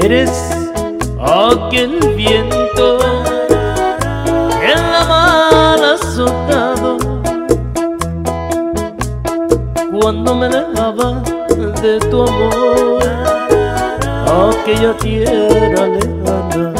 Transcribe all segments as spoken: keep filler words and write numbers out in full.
Eres aquel viento que en la mar ha azotado cuando me alejaba de tu amor, aquella tierra lejana.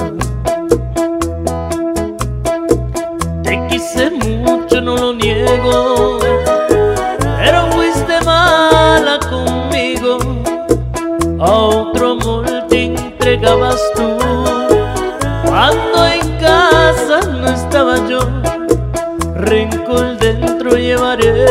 Te quise mucho, no lo niego, pero fuiste mala conmigo. A otro amor te entregabas tú cuando en casa no estaba yo. Rencor dentro llevaré,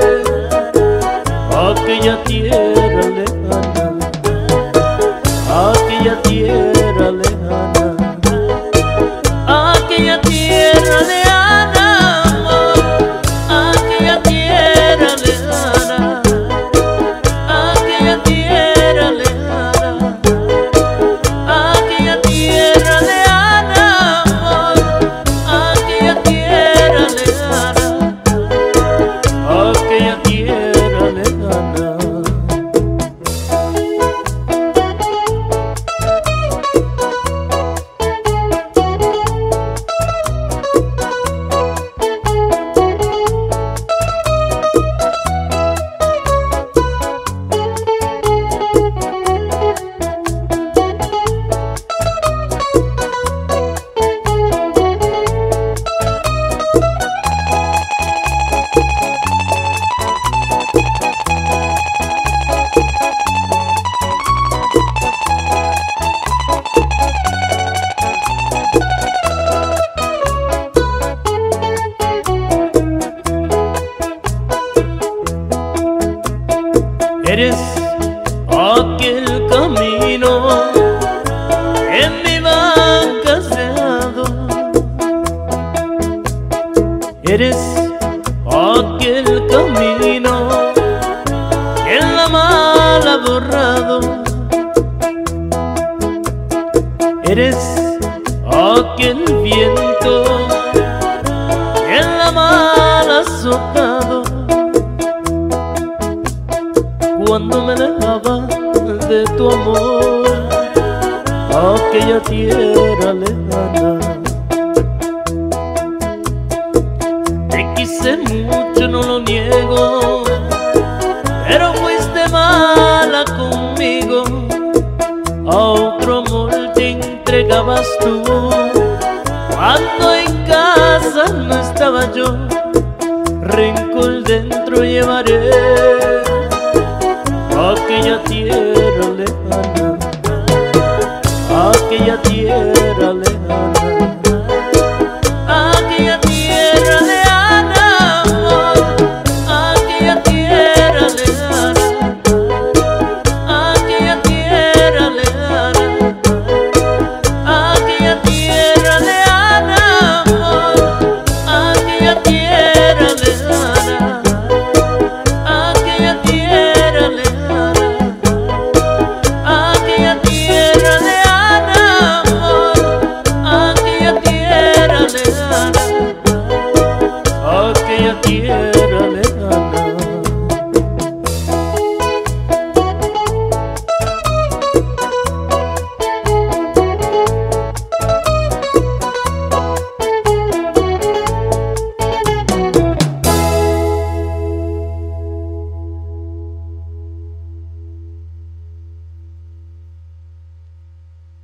aquella tierra lejana, aquella tierra lejana, aquella tierra lejana, amor, aquella tierra lejana, aquella tierra lejana, aquella tierra lejana, amor, aquella tierra lejana, aquella tierra lejana. Eres aquel camino en mi banca cerrado. Eres aquel camino que en la mar ha borrado. Eres aquel viento que en la mar ha azotado cuando me alejaba de tu amor, aquella tierra lejana. Te quise mucho, no lo niego, pero fuiste mala conmigo. A otro amor te entregabas tú cuando en casa no estaba yo. Rencor dentro llevaré, aquella tierra lejana, aquella tierra lejana.